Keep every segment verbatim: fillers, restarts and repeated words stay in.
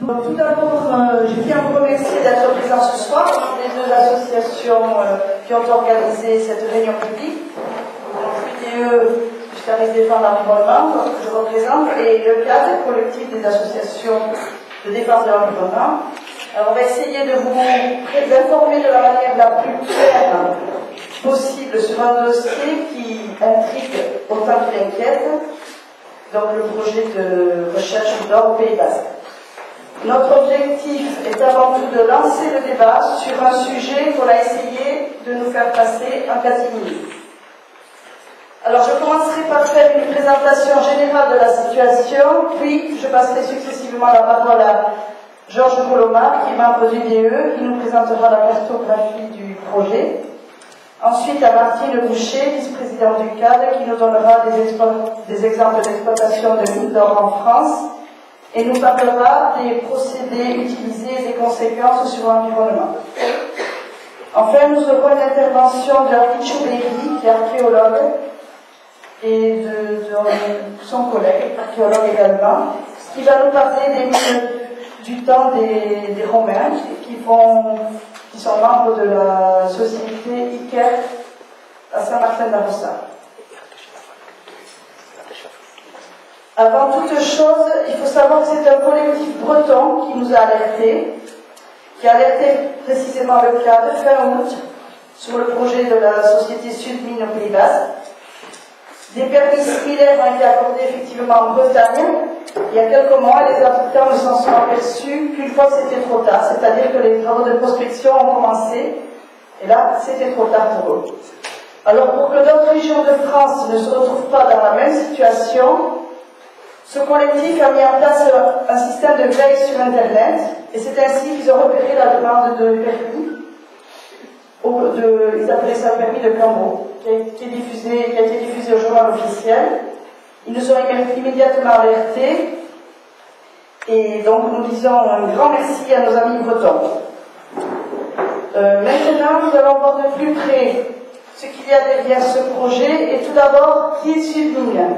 Donc, tout d'abord, euh, je tiens à vous remercier d'être présents ce soir, les deux associations euh, qui ont organisé cette réunion publique. Donc, U D E, du service défense de l'environnement, que je représente, et le C A D, collectif des associations de défense de l'environnement. Alors, on va essayer de vous informer de la manière la plus claire possible sur un dossier qui intrigue autant qu'il inquiète, donc le projet de recherche d'or au Pays Basque. Notre objectif est avant tout de lancer le débat sur un sujet qu'on a essayé de nous faire passer en quinze minutes. Alors je commencerai par faire une présentation générale de la situation, puis je passerai successivement la parole à Georges Colomar, qui est membre du D E, qui nous présentera la cartographie du projet. Ensuite à Martine Boucher, vice-président du C A D, qui nous donnera des, des exemples d'exploitation de mines d'or en France et nous parlera des procédés utilisés et des conséquences sur l'environnement. Enfin, nous aurons une intervention de Harry Chouberi, qui est archéologue, et de, de son collègue, archéologue également, qui va nous parler des mines du temps des, des Romains, qui, font, qui sont membres de la société Iker à Saint-Martin-d'Arossa. Avant toute chose, il faut savoir que c'est un collectif breton qui nous a alertés, qui a alerté précisément le C A D fin août sur le projet de la société Sudmine au Pays Basque. Des permis similaires ont été accordés effectivement en Bretagne. Il y a quelques mois, les habitants ne s'en sont aperçus qu'une fois c'était trop tard, c'est-à-dire que les travaux de prospection ont commencé, et là, c'était trop tard pour eux. Alors, pour que d'autres régions de France ne se retrouvent pas dans la même situation, ce collectif a mis en place un système de veille sur Internet, et c'est ainsi qu'ils ont repéré la demande de permis, de, ils appelaient ça le permis de Cambo, qui a été diffusé, qui a été diffusé au journal officiel. Ils nous ont immédiatement alertés, et donc nous disons un grand merci à nos amis bretons. Euh, maintenant, nous allons voir de plus près ce qu'il y a derrière ce projet, et tout d'abord, qui est Sudmine?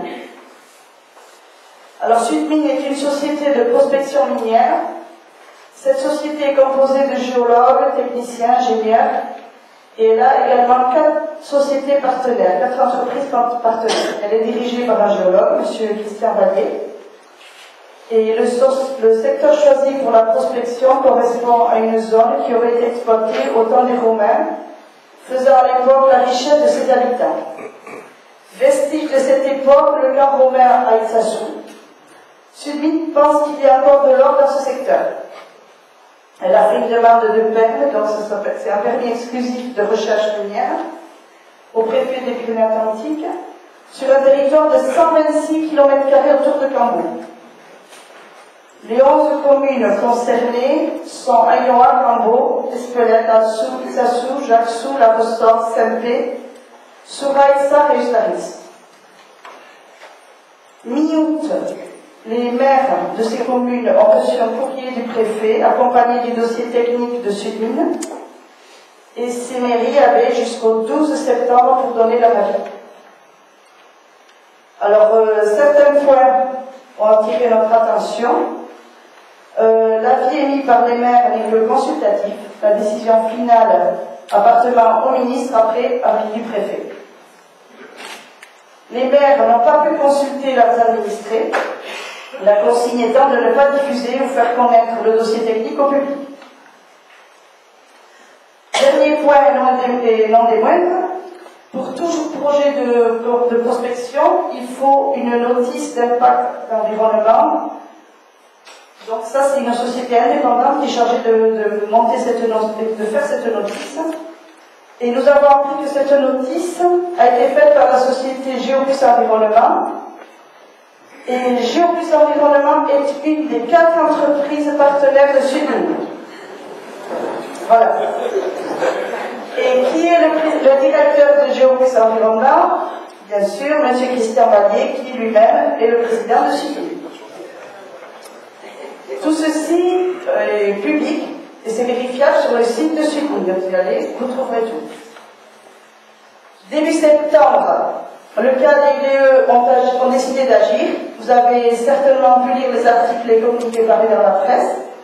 Alors, Sudmine est une société de prospection minière. Cette société est composée de géologues, techniciens, ingénieurs, et elle a également quatre sociétés partenaires, quatre entreprises partenaires. Elle est dirigée par un géologue, M. Christian Vallée, et le, le secteur choisi pour la prospection correspond à une zone qui aurait été exploitée au temps des Romains, faisant à l'époque la richesse de ses habitants. Vestige de cette époque, le camp romain à Ixassou. Sudmine pense qu'il y a encore de l'or dans ce secteur. Elle a fait une demande de permis, donc c'est un permis exclusif de recherche minière, au préfet des Pyrénées-Atlantiques, sur un territoire de cent vingt-six kilomètres carrés autour de Cambo. Les onze communes concernées sont Ayoa, Cambo, Espelette, Alsou, Ixassou, Jacquesou, La Rossor, Saint-Pé, Souraï, Sar et Ustaris. Mi-août, les maires de ces communes ont reçu un courrier du préfet accompagné du dossier technique de Sudmine, et ces mairies avaient jusqu'au douze septembre pour donner leur avis. Alors, euh, certains points ont attiré notre attention. Euh, L'avis émis par les maires n'est que consultatif. La décision finale appartenant au ministre après avis du préfet. Les maires n'ont pas pu consulter leurs administrés, la consigne étant de ne pas diffuser ou faire connaître le dossier technique au public. Dernier point, et non des moindres, pour tout projet de, de prospection, il faut une notice d'impact d'environnement. Donc ça, c'est une société indépendante qui est chargée de, de, monter cette, de faire cette notice. Et nous avons appris que cette notice a été faite par la société Géoplus Environnement. Et Géoplus Environnement est une des quatre entreprises partenaires de Sudmine. Voilà. Et qui est le, le directeur de Géoplus Environnement? Bien sûr, M. Christian Vallée, qui lui-même est le président de Sudmine. Tout ceci est public et c'est vérifiable sur le site de Sudmine. Vous y allez, vous trouverez tout. Début septembre, le C A D et l'U D E ont, ont décidé d'agir. Vous avez certainement pu lire les articles et communiqués parus dans la presse.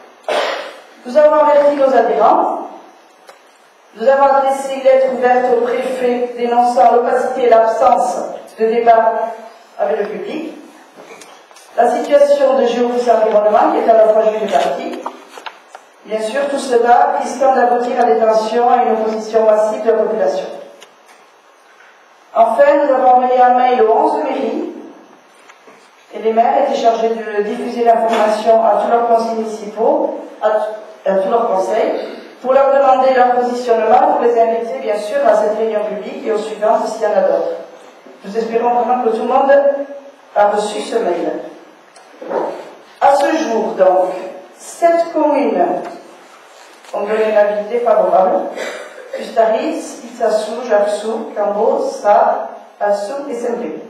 Nous avons averti nos adhérents. Nous avons adressé une lettre ouverte au préfet dénonçant l'opacité et l'absence de débat avec le public. La situation de géopolitique environnement qui est à la fois juge et partie. Bien sûr, tout cela risquant d'aboutir à des tensions et à une opposition massive de la population. Enfin, nous avons envoyé un mail aux onze mairies et les maires étaient chargés de diffuser l'information à tous leurs conseils municipaux, à, à tous leurs conseils, pour leur demander leur positionnement, pour les inviter bien sûr à cette réunion publique et aux suivantes s'il y en a d'autres. Nous espérons vraiment que tout le monde a reçu ce mail. À ce jour, donc, sept communes ont donné un avis défavorable. Ustaris, Itassou, Japsou, Cambo, Sar, Assou et Semblé.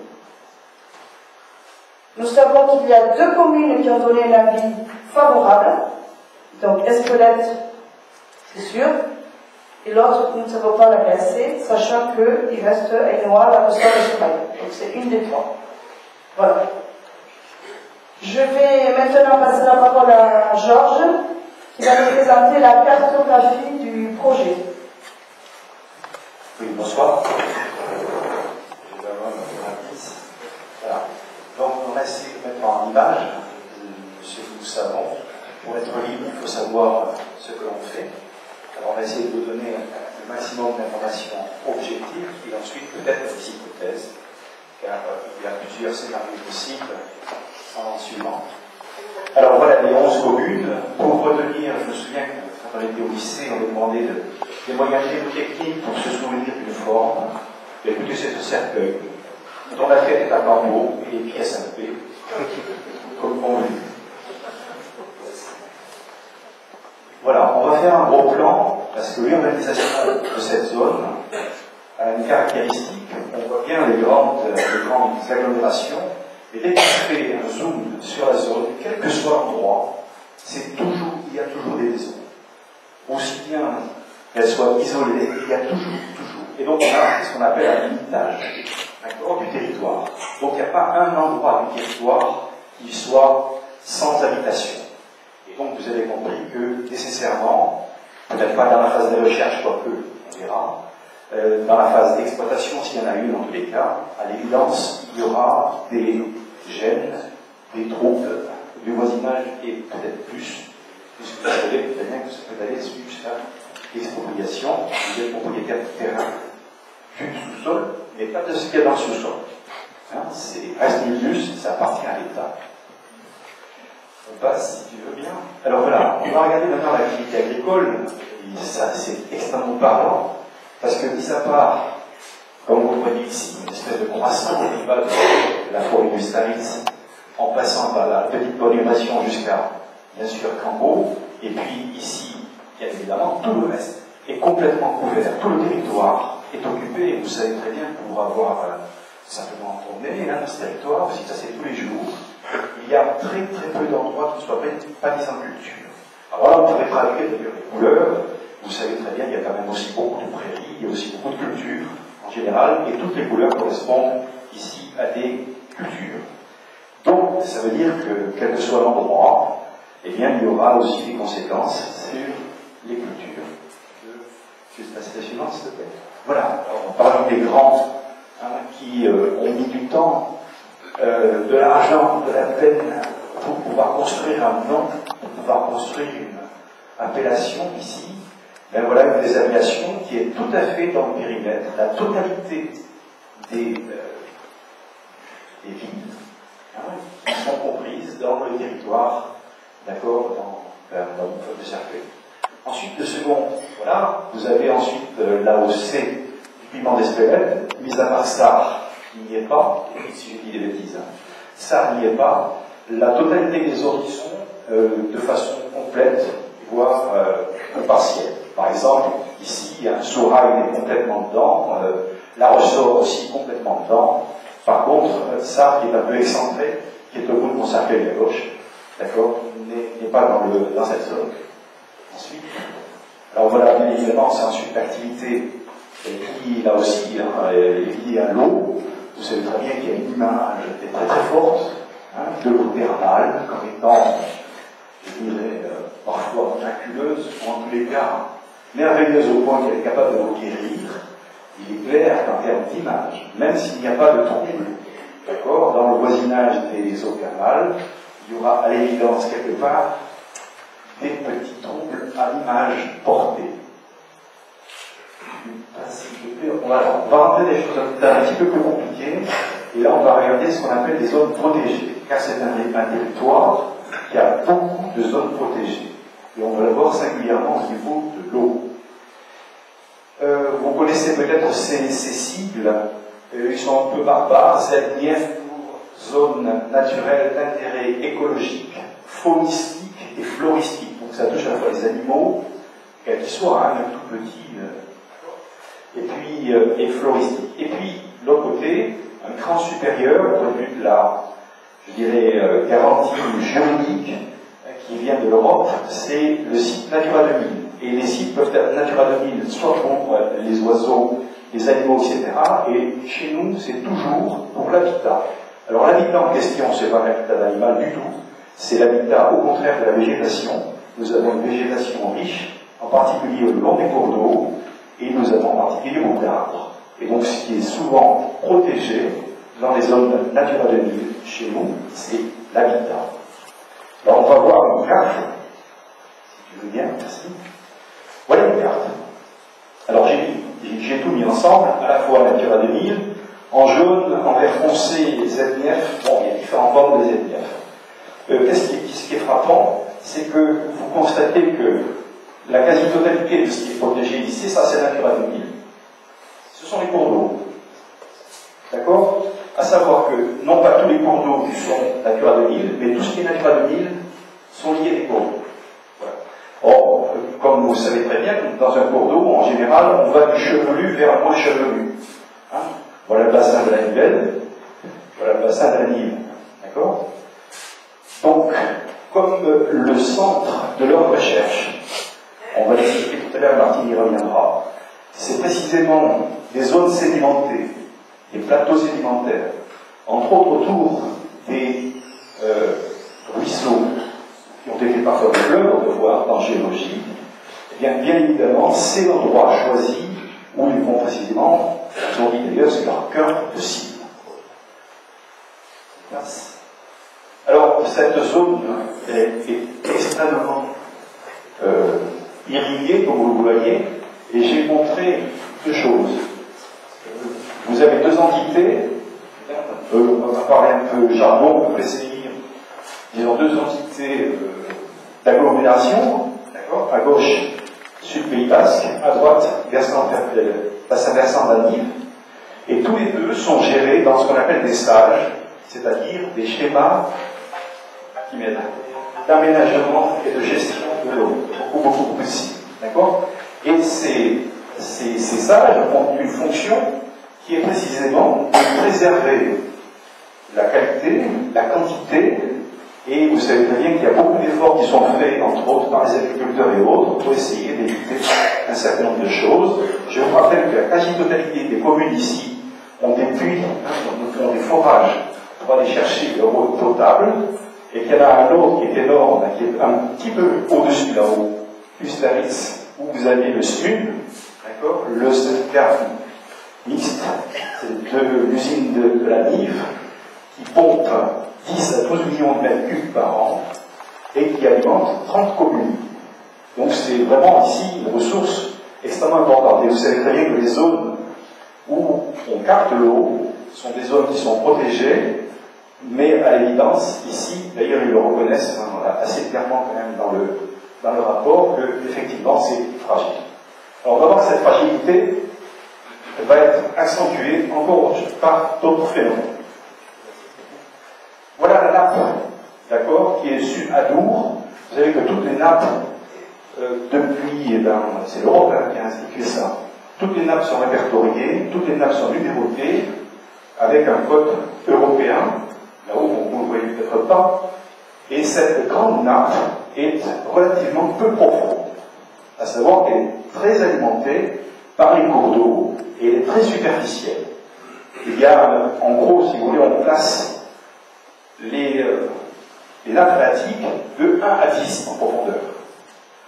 Nous savons qu'il y a deux communes qui ont donné un avis favorable. Donc Espelette, c'est sûr. Et l'autre, nous ne savons pas la classer, sachant qu'il reste Ainois, la Costa de Somaï. Donc c'est une des trois. Voilà. Je vais maintenant passer la parole à Georges, qui va nous présenter la cartographie du projet. Oui, bonsoir. Je vais avoir une notice. Voilà. Donc, on a essayé de mettre en image ce que nous savons. Pour être libre, il faut savoir ce que l'on fait. Alors, on va essayer de vous donner le maximum d'informations objectives et ensuite peut-être des hypothèses, car il y a plusieurs scénarios possibles en suivant. Alors, voilà les onze communes. Pour retenir, je me souviens que quand on était au lycée, on nous demandait de, des moyens techniques pour se souvenir d'une forme. Et écoutez, c'est un cercueil dont la tête est à Cambo et les pièces à P, comme on dit. Voilà, on va faire un gros plan, parce que l'urbanisation de cette zone a une caractéristique. On voit bien les grandes, les grandes agglomérations, et dès qu'on fait un zoom sur la zone, quel que soit l'endroit, c'est toujours, il y a toujours des maisons. Aussi bien qu'elles soient isolées, il y a toujours, toujours. Et donc on a ce qu'on appelle un limitage, d'accord, du territoire. Donc il n'y a pas un endroit du territoire qui soit sans habitation. Et donc vous avez compris que nécessairement, peut-être pas dans la phase de recherche, quoique, on verra, euh, dans la phase d'exploitation, s'il y en a une dans tous les cas, à l'évidence, il y aura des gènes, des troubles du voisinage et peut-être plus, puisque vous savez très bien que ça peut aller jusqu'à l'expropriation, vous êtes propriétaire du terrain, du sous-sol, mais pas de ce qu'il y a dans le sous-sol. Hein, c'est reste du plus, ça appartient à l'État. On passe, si tu veux bien. Alors voilà, on va regarder maintenant l'activité agricole, et ça c'est extrêmement parlant, parce que, mis à part, comme vous voyez ici, une espèce de croissance au niveau de la forêt du Staritz, en passant par la petite colonisation jusqu'à, bien sûr, Cambo, et puis ici, bien évidemment, tout le reste est complètement couvert. Tout le territoire est occupé, et vous savez très bien, pour avoir euh, simplement tourné là, dans ce territoire, si ça c'est tous les jours, il y a très très peu d'endroits qui ne soient pas des en culture. Alors là, on pourrait traduire d'ailleurs les couleurs. Vous savez très bien, il y a quand même aussi beaucoup de prairies, il y a aussi beaucoup de cultures en général, et toutes les couleurs correspondent ici à des cultures. Donc, ça veut dire que, quel que soit l'endroit, eh bien, il y aura aussi des conséquences sur les cultures. Je vais juste passer la suivante, s'il te plaît. Voilà, alors, parlons des grands hein, qui euh, ont mis du temps, euh, de l'argent, de la peine, pour pouvoir construire un nom, pour pouvoir construire une appellation ici. Ben voilà une des appellations qui est tout à fait dans le périmètre, la totalité des, euh, des villes hein, qui sont comprises dans le territoire, d'accord, dans, dans, dans une forme de cercueil. Ensuite, le second, voilà, vous avez ensuite euh, l'A O C du piment d'Espelette, mis à part Sar, qui n'y est pas, et si je dis des bêtises, hein, Sar n'y est pas, la totalité des autres y sont euh, de façon complète, voire euh, partielle. Par exemple, ici, il y a un Sourail qui est complètement dedans, euh, la Ressort aussi complètement dedans. Par contre, euh, Sar, qui est un peu excentré, qui est au bout de mon cercueil à gauche, d'accord, n'est pas dans, le, dans cette zone. Ensuite, alors voilà, bien évidemment, c'est ensuite l'activité qui, là aussi, hein, est liée à l'eau. Vous savez très bien qu'il y a une image très très forte hein, de l'eau thermale, comme étant, je dirais, euh, parfois parfois miraculeuse, ou en tous les cas merveilleuse au point qu'elle est capable de vous guérir, il est clair qu'en termes d'image, même s'il n'y a pas de trouble, d'accord, dans le voisinage des eaux thermales, il y aura à l'évidence quelque part des petits troubles à l'image portée. On va, on va rentrer des choses un petit peu plus compliquées, et là on va regarder ce qu'on appelle des zones protégées, car c'est un, un territoire qui a beaucoup de zones protégées, et on va le voir singulièrement au niveau de l'eau. Euh, vous connaissez peut-être ces, ces sigles, euh, ils sont un peu barbares, Z N F pour zone naturelle d'intérêt écologique, faunistique et floristique, donc ça touche à la fois les animaux, quels qu'ils soient, hein, même tout petits, euh, et puis euh, et floristique. Et puis, de l'autre côté, un cran supérieur, au point de vue de la, je dirais, euh, garantie juridique euh, qui vient de l'Europe, c'est le site Natura deux mille. Et les sites peuvent être Natura deux mille, soit pour euh, les oiseaux, les animaux, et cetera. Et chez nous, c'est toujours pour l'habitat. Alors l'habitat en question, c'est pas l'habitat d'animal du tout, c'est l'habitat au contraire de la végétation. Nous avons une végétation riche, en particulier au long des cours d'eau, et nous avons en particulier beaucoup d'arbres. Et donc ce qui est souvent protégé dans les zones Natura deux mille chez nous, c'est l'habitat. Alors on va voir une carte, si tu veux bien, merci. Voilà une carte. Alors j'ai tout mis ensemble, à la fois Natura deux mille, en jaune, en vert foncé, Z N F, bon, il y a différentes formes de Z N F. Euh, Qu'est-ce qui, qui est frappant, c'est que vous constatez que la quasi-totalité de ce qui est protégé ici, ça c'est Natura deux mille. Ce sont les cours d'eau. D'accord? À savoir que, non pas tous les cours d'eau qui sont Natura deux mille, mais tout ce qui est Natura deux mille sont liés à des cours d'eau. Voilà. Or, comme vous le savez très bien, dans un cours d'eau, en général, on va du chevelu vers un moins chevelu. Hein? Voilà le bassin de la Nivelle, voilà le bassin de la Nive. D'accord? Donc, comme le centre de leur recherche, on va l'expliquer tout à l'heure, Martine y reviendra, c'est précisément des zones sédimentées, des plateaux sédimentaires, entre autres autour des euh, ruisseaux qui ont été parfois des fleuves, on peut voir dans géologie. Eh bien, bien évidemment, c'est l'endroit choisi où ils vont précisément, ils ont dit d'ailleurs, c'est leur cœur de cible. Merci. Alors, cette zone est, est extrêmement euh, irriguée, comme vous le voyez, et j'ai montré deux choses. Vous avez deux entités, euh, on va parler un peu jargon, vous pouvez essayer, disons deux entités euh, d'agglomération, d'accord, à gauche, sud Pays Basque, à droite, versant, bassin versant de la Nive, et tous les deux sont gérés dans ce qu'on appelle des stages, c'est-à-dire des schémas d'aménagement et de gestion de l'eau, beaucoup, beaucoup plus précis. D'accord? Et ces, ces, ces sages ont une fonction qui est précisément de préserver la qualité, la quantité, et vous savez très bien qu'il y a beaucoup d'efforts qui sont faits, entre autres par les agriculteurs et autres, pour essayer d'éviter un certain nombre de choses. Je vous rappelle que la quasi-totalité des communes ici ont des puits, ont des forages pour aller chercher de l'eau potable, et qu'il y en a un autre qui est énorme, qui est un petit peu au-dessus là-haut, Ustaritz, où vous avez le S M U, d'accord, le certificat mixte de l'usine de, de la Nive, qui pompe dix à douze millions de mètres cubes par an, et qui alimente trente communes. Donc c'est vraiment ici une ressource extrêmement importante. Et vous savez très bien que les zones où on capte l'eau sont des zones qui sont protégées, mais à l'évidence, ici, d'ailleurs ils le reconnaissent hein, assez clairement quand même dans le, dans le rapport, que effectivement c'est fragile. Alors on va voir que cette fragilité va être accentuée encore par d'autres phénomènes. Voilà la nappe, d'accord, qui est sud à Dour. Vous savez que toutes les nappes, euh, depuis, eh ben, c'est l'Europe hein, qui a institué ça, toutes les nappes sont répertoriées, toutes les nappes sont numérotées, avec un code européen, là-haut, vous ne le voyez peut-être pas, et cette grande nappe est relativement peu profonde, à savoir qu'elle est très alimentée par les cours d'eau, et elle est très superficielle. Il y a, en gros, si vous voulez, on place les, euh, les nappes phréatiques de un à dix en profondeur.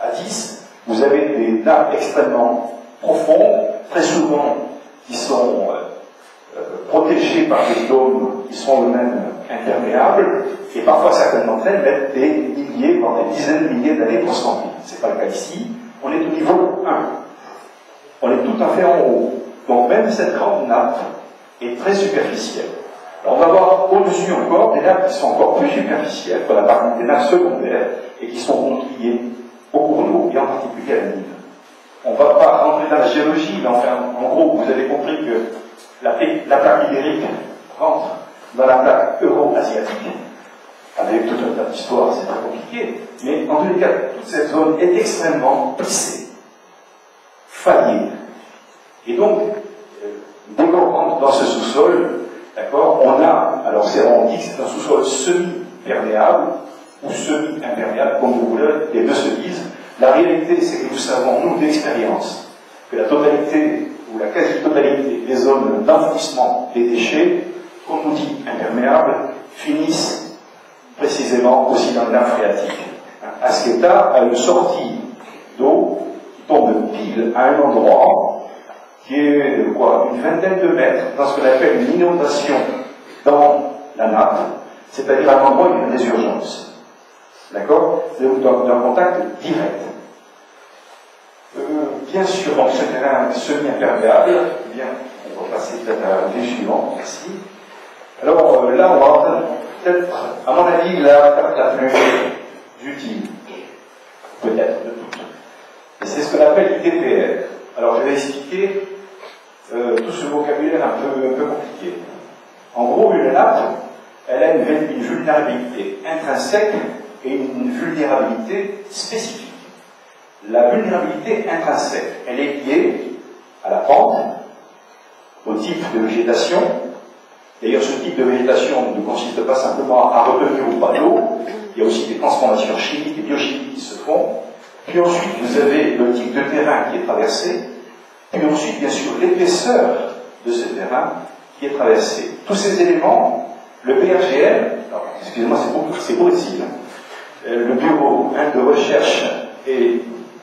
à dix, vous avez des nappes extrêmement profondes, très souvent qui sont euh, euh, protégées par des dômes qui sont eux-mêmes imperméables, et parfois certaines d'entre elles mettent des milliers, voire des dizaines de milliers d'années pour se remplir. Ce n'est pas le cas ici, on est au niveau un. On est tout à fait en haut. Donc même cette grande nappe est très superficielle. Alors on va voir au-dessus encore des nappes qui sont encore plus superficielles, qu'on appelle des nappes secondaires, et qui sont contrées au cours d'eau, et en particulier à la Nile. On ne va pas rentrer dans la géologie, mais enfin, en gros, vous avez compris que la, la plaque ibérique rentre dans la plaque euro-asiatique, avec tout un tas d'histoires, c'est très compliqué, mais en tous les cas, toute cette zone est extrêmement plissée, faillée. Et donc, dès qu'on rentre dans ce sous-sol, d'accord, on a, alors c'est on dit que c'est un sous-sol semi-perméable, ou semi-imperméable, comme vous voulez, les deux se disent. La réalité, c'est que nous savons, nous, d'expérience, que la totalité, ou la quasi-totalité des zones d'enfouissement des déchets, qu'on nous dit imperméables, finissent précisément aussi dans les nappes phréatiques. Asqueta a une sortie d'eau qui tombe pile à un endroit qui est de quoi, une vingtaine de mètres dans ce qu'on appelle une inondation dans la nappe, c'est-à-dire à un endroit où il y a une résurgence. D'accord? C'est d'un contact direct. Euh, bien sûr, donc ce terrain semi-imperméable, bien, on va passer peut-être à la vue suivante, merci. Alors euh, là, on va peut-être, à mon avis, la carte la plus utile, peut-être de toutes. Et c'est ce qu'on appelle l'I D P R. Alors je vais expliquer euh, tout ce vocabulaire un peu, un peu compliqué. En gros, une nappe, elle a une, une vulnérabilité intrinsèque et une vulnérabilité spécifique. La vulnérabilité intrinsèque, elle est liée à la pente, au type de végétation. D'ailleurs, ce type de végétation ne consiste pas simplement à retenir ou pas l'eau, il y a aussi des transformations chimiques et biochimiques qui se font. Puis ensuite, vous avez le type de terrain qui est traversé, puis ensuite, bien sûr, l'épaisseur de ce terrain qui est traversé. Tous ces éléments, le B R G L, excusez-moi, c'est beaucoup, c'est beau ici, hein, le bureau hein, de recherche et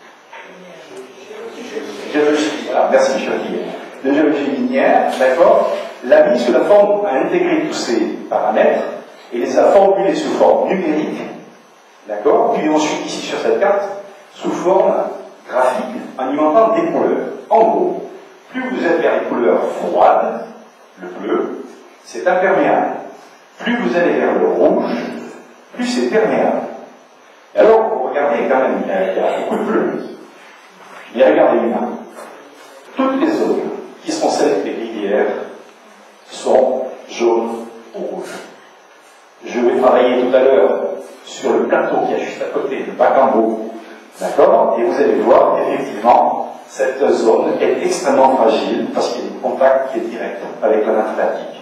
géologie, voilà, merci, je suis de géologie minière, d'accord, l'a mis sous la forme, a intégré tous ces paramètres et les a formulés sous forme numérique, d'accord, puis ensuite, ici sur cette carte, sous forme graphique, en y mettant des couleurs. En gros, plus vous êtes vers les couleurs froides, le bleu, c'est imperméable. Plus vous allez vers le rouge, plus c'est perméable. Et alors, regardez quand même, il y a, il y a beaucoup de bleu. Mais regardez bien. Toutes les zones qui sont celles des rivières sont jaunes ou rouges. Je vais travailler tout à l'heure sur le plateau qui est juste à côté, le Bacambo. D'accord? Et vous allez voir, effectivement, cette zone est extrêmement fragile parce qu'il y a un contact qui est direct avec la nappe phréatique.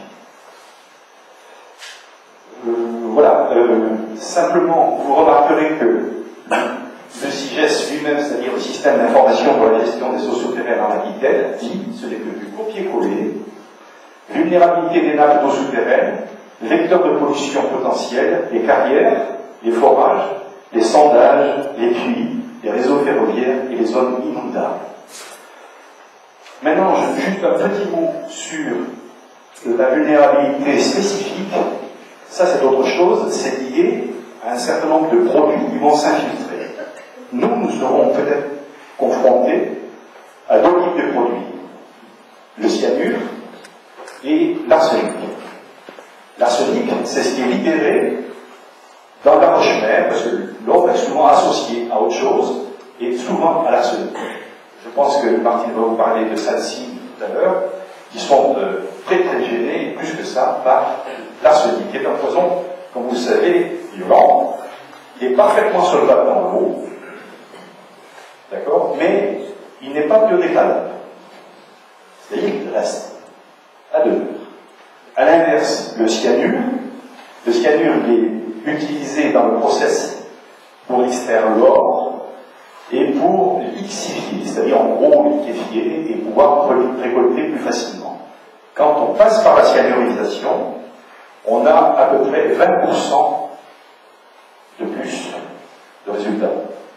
Euh, voilà. Euh, simplement, vous remarquerez que le C I G E S lui-même, c'est-à-dire le système d'information pour la gestion des eaux souterraines en Aquitaine, dit, ce n'est que du copier-coller, vulnérabilité des nappes d'eau souterraines, vecteurs de pollution potentiels, les carrières, les forages, les sondages, les puits, les réseaux ferroviaires et les zones inondables. Maintenant, juste un petit mot sur la vulnérabilité spécifique. Ça, c'est autre chose, c'est lié à un certain nombre de produits qui vont s'infiltrer. Nous, nous serons peut-être confrontés à deux types de produits. Le cyanure et l'arsenic. L'arsenic, c'est ce qui est libéré dans la roche-mère, parce que l'eau est souvent associée à autre chose, et souvent à l'arsenic. Je pense que Martine va vous parler de salsine tout à l'heure, qui sont euh, très très gênés, plus que ça, par l'arsenic, qui est un poison, comme vous le savez, violent, qui est parfaitement solvable dans l'eau, d'accord, mais il n'est pas biodégradable. C'est-à-dire qu'il reste à demeure. À l'inverse, le cyanure, le cyanure est utilisé dans le process pour extraire l'or et pour lixifier, c'est-à-dire en gros liquéfier et pouvoir récolter plus facilement. Quand on passe par la cyanurisation, on a à peu près vingt pour cent de plus de résultats.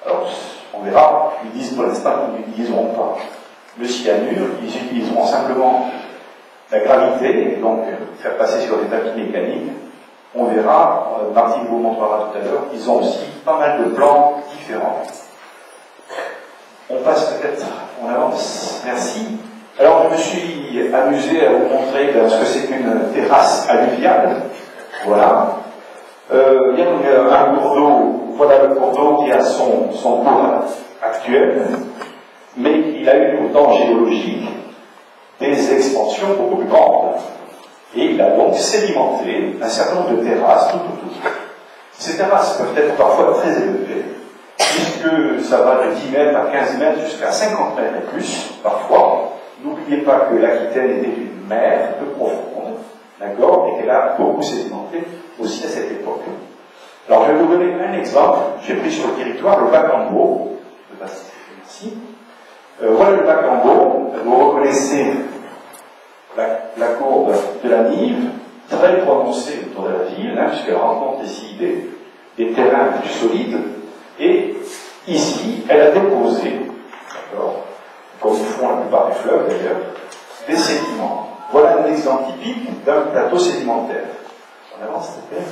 Alors, on verra, ils disent pour l'instant qu'ils n'utiliseront pas le cyanure, ils utiliseront simplement la gravité, donc faire passer sur des tapis mécaniques. On verra, Martine vous montrera tout à l'heure, qu'ils ont aussi pas mal de plans différents. On passe peut-être, on avance, merci. Alors je me suis amusé à vous montrer ce que c'est qu'une terrasse alluviale. Voilà. Euh, il y a un cours d'eau, voilà le cours d'eau qui a son, son cours actuel, mais il a eu au temps géologique des expansions beaucoup plus grandes. Et il a donc sédimenté un certain nombre de terrasses tout autour. Ces terrasses peuvent être parfois très élevées, puisque ça va de dix mètres à quinze mètres jusqu'à cinquante mètres et plus, parfois. N'oubliez pas que l'Aquitaine était une mer peu profonde, d'accord, et qu'elle a beaucoup sédimenté aussi à cette époque. Alors je vais vous donner un exemple. J'ai pris sur le territoire le bac en Beau. Merci. Euh, voilà le bac en Beau. Vous reconnaissez la, la courbe de la Nive, très prononcée autour de la ville, hein, puisqu'elle rencontre ici des, des terrains plus solides. Et ici, elle a déposé, d'accord, comme font la plupart des fleuves d'ailleurs, des sédiments. Voilà un exemple typique d'un plateau sédimentaire. On avance, s'il te plaît.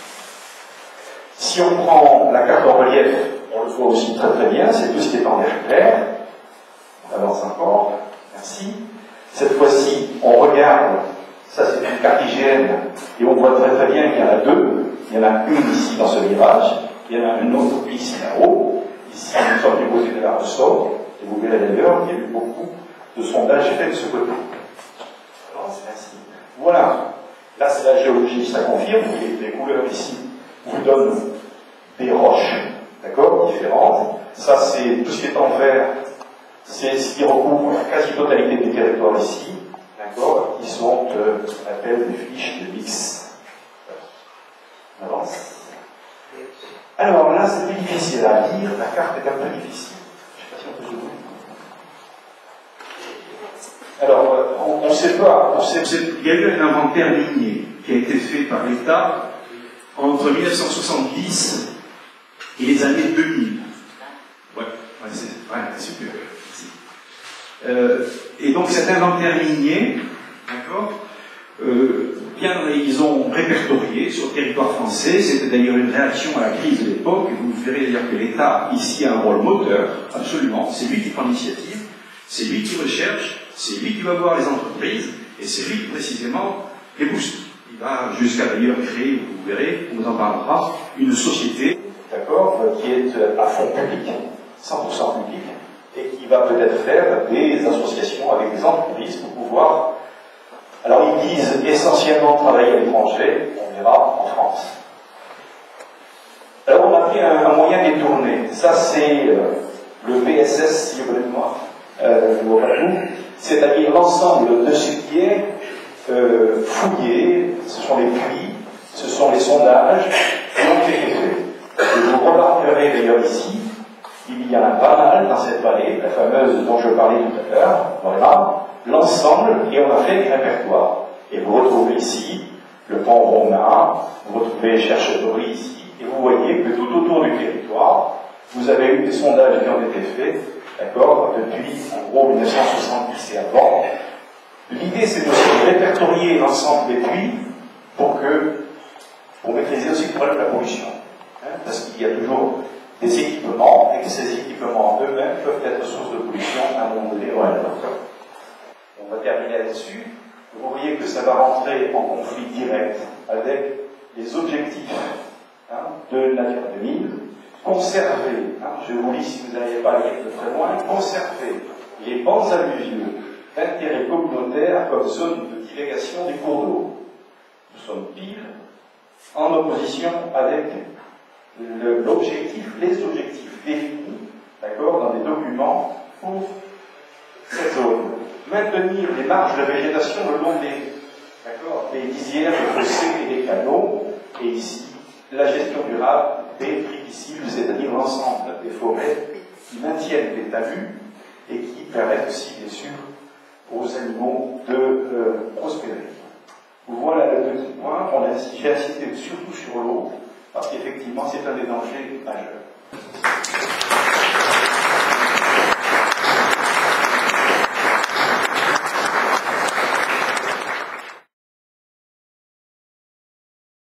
Si on prend la carte en relief, on le voit aussi très très bien, c'est tout ce qui est en vert clair. On avance encore, merci. Cette fois-ci, on regarde, ça c'est une carte I G N, et on voit très très bien qu'il y en a deux. Il y en a une ici dans ce virage, il y en a une autre ici là-haut. Ici, nous sommes du côté de la Ressort, et vous verrez d'ailleurs qu'il y a eu beaucoup de sondages faits de ce côté. Merci. Voilà, là c'est la géologie, ça confirme, les couleurs ici vous donnent des roches, d'accord, différentes. Ça c'est tout ce qui est en vert, c'est ce qui recouvre la quasi-totalité des territoires ici, d'accord, qui sont euh, ce qu'on appelle des fiches de mix. On avance. Alors là, c'est plus difficile à lire, la carte est un peu difficile. Je ne sais pas si on peut jouer. Alors, on ne sait pas, on sait, il y a eu un inventaire minier qui a été fait par l'État entre mille neuf cent soixante-dix et les années deux mille. Ouais, ouais c'est ouais, super. Merci. Euh, et donc cet inventaire minier, d'accord, euh, bien, ils ont répertorié sur le territoire français, c'était d'ailleurs une réaction à la crise de l'époque, vous verrez d'ailleurs que l'État ici a un rôle moteur, absolument, c'est lui qui prend l'initiative, c'est lui qui recherche, c'est lui qui va voir les entreprises, et c'est lui qui précisément les booste. Il va jusqu'à d'ailleurs créer, vous verrez, on vous en parlera, une société, d'accord, qui est à fond public, cent pour cent public, et qui va peut-être faire des associations avec des entreprises pour pouvoir. Alors ils disent essentiellement travailler à l'étranger, on verra en France. Alors on a pris un, un moyen détourné. Ça c'est euh, le P S S, si vous voulez moi, euh, c'est-à-dire l'ensemble de ce qui est euh, fouillé, ce sont les puits, ce sont les sondages qui ont été faits. Et vous remarquerez d'ailleurs ici, il y en a pas mal dans cette vallée, la fameuse dont je parlais tout à l'heure, voilà. L'ensemble, et on a fait des répertoires. Et vous retrouvez ici le pont Romain, vous retrouvez Cherchetory ici, et vous voyez que tout autour du territoire, vous avez eu des sondages qui ont été faits, d'accord, depuis en gros mille neuf cent soixante-dix et avant. L'idée c'est aussi de répertorier l'ensemble des puits pour que, pour maîtriser aussi le problème de la pollution. Hein, parce qu'il y a toujours des équipements, et que ces équipements eux-mêmes peuvent être source de pollution à un moment donné ou à un autre. On va terminer là-dessus. Vous voyez que ça va rentrer en conflit direct avec les objectifs hein, de Nature deux mille. Conserver, hein, je vous lis si vous n'arrivez pas à lire de très loin, conserver les bancs alluvieux d'intérêt communautaire comme zone de divagation des cours d'eau. Nous sommes pile en opposition avec l'objectif, les objectifs définis, d'accord, dans des documents pour cette zone. Maintenir les marges de végétation le long des, d'accord, des lisières, des fossés et des canaux, et ici, la gestion durable des tripiciles, c'est-à-dire l'ensemble des forêts qui maintiennent les talus et qui permettent aussi, bien sûr, aux animaux de euh, prospérer. Voilà le petit point. J'ai insisté surtout sur l'eau, parce qu'effectivement, c'est un des dangers majeurs.